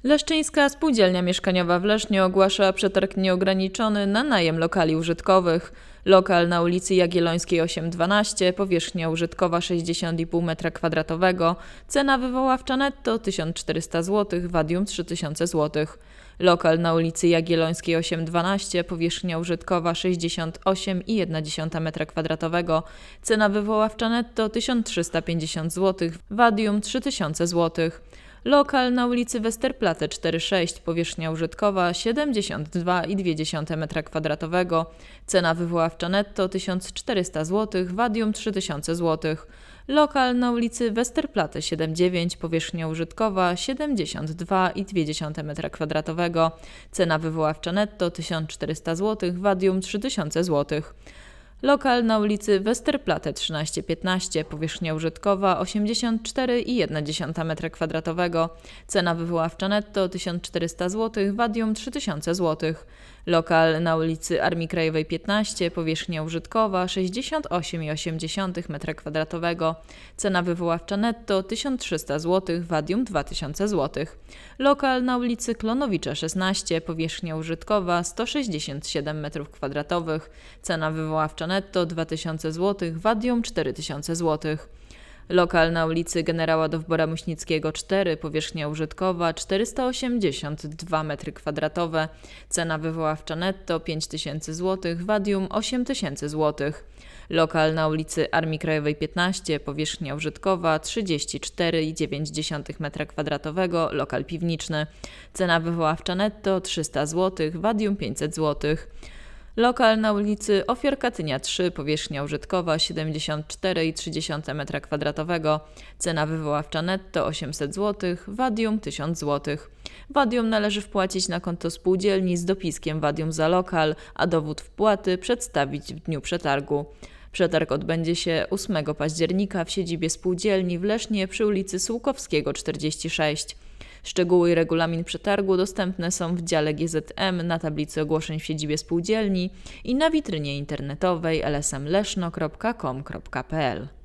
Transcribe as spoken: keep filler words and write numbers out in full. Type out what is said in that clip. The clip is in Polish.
Leszczyńska Spółdzielnia Mieszkaniowa w Lesznie ogłasza przetarg nieograniczony na najem lokali użytkowych. Lokal na ulicy Jagiellońskiej osiem dwanaście, powierzchnia użytkowa sześćdziesiąt i pół metra kwadratowego, cena wywoławcza netto tysiąc czterysta złotych, wadium trzy tysiące złotych. Lokal na ulicy Jagiellońskiej osiem dwanaście, powierzchnia użytkowa sześćdziesiąt osiem i jedna dziesiąta metra kwadratowego, cena wywoławcza netto tysiąc trzysta pięćdziesiąt złotych, wadium trzy tysiące złotych. Lokal na ulicy Westerplatte cztery sześć, powierzchnia użytkowa siedemdziesiąt dwa i dwie dziesiąte metra kwadratowego, cena wywoławcza netto tysiąc czterysta złotych, wadium trzy tysiące złotych. Lokal na ulicy Westerplatte siedem dziewięć, powierzchnia użytkowa siedemdziesiąt dwa i dwie dziesiąte metra kwadratowego, cena wywoławcza netto tysiąc czterysta złotych, wadium trzy tysiące złotych. Lokal na ulicy Westerplatte trzynaście piętnaście, powierzchnia użytkowa osiemdziesiąt cztery i jedna dziesiąta metra kwadratowego, cena wywoławcza netto tysiąc czterysta złotych, wadium trzy tysiące złotych. Lokal na ulicy Armii Krajowej piętnaście, powierzchnia użytkowa sześćdziesiąt osiem i osiem dziesiątych metra kwadratowego, cena wywoławcza netto tysiąc trzysta złotych, wadium dwa tysiące złotych. Lokal na ulicy Klonowicza szesnaście, powierzchnia użytkowa sto sześćdziesiąt siedem metrów kwadratowych, cena wywoławcza netto dwa tysiące złotych, wadium cztery tysiące złotych. Lokal na ulicy Generała Dowbora-Muśnickiego cztery, powierzchnia użytkowa czterysta osiemdziesiąt dwa metry kwadratowe, cena wywoławcza netto pięć tysięcy złotych, wadium osiem tysięcy złotych. Lokal na ulicy Armii Krajowej piętnaście, powierzchnia użytkowa trzydzieści cztery i dziewięć dziesiątych metra kwadratowego, lokal piwniczny, cena wywoławcza netto trzysta złotych, wadium pięćset złotych. Lokal na ulicy Ofiar Katynia trzy, powierzchnia użytkowa siedemdziesiąt cztery i trzy dziesiąte metra kwadratowego, cena wywoławcza netto osiemset złotych, wadium tysiąc złotych. Wadium należy wpłacić na konto spółdzielni z dopiskiem wadium za lokal, a dowód wpłaty przedstawić w dniu przetargu. Przetarg odbędzie się ósmego października w siedzibie spółdzielni w Lesznie przy ulicy Sułkowskiego czterdzieści sześć. Szczegóły i regulamin przetargu dostępne są w dziale G Z M na tablicy ogłoszeń w siedzibie spółdzielni i na witrynie internetowej l s m leszno kropka com kropka p l.